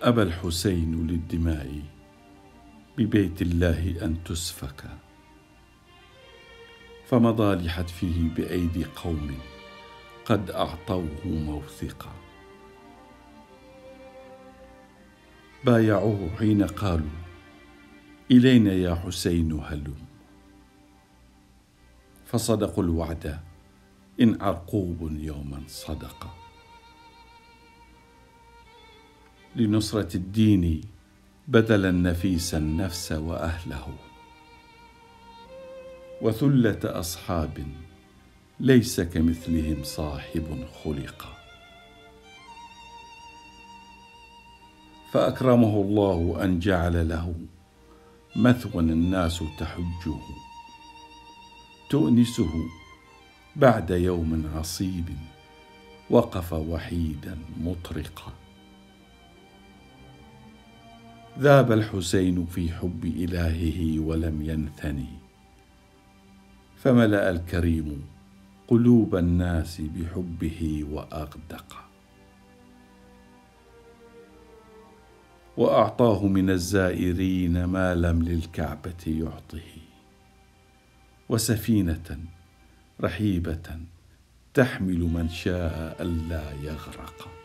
أبى الحسين للدماء ببيت الله أن تسفك، فمضى لحتفه بأيدي قوم قد أعطوه موثقا. بايعوه حين قالوا إلينا يا حسين هلم، فصدقوا الوعد إن عرقوب يوما صدق. لنصرة الدين بذل النفيس النفس وأهله، وثلة أصحاب ليس كمثلهم صاحب خلق. فأكرمه الله أن جعل له مثوى الناس تحجه، تؤنسه بعد يوم عصيب وقف وحيدا مطرقا. ذاب الحسين في حب إلهه ولم ينثني، فملأ الكريم قلوب الناس بحبه وأغدق. وأعطاه من الزائرين ما لم للكعبة يعطه، وسفينة رحيبة تحمل من شاء ألا يغرق.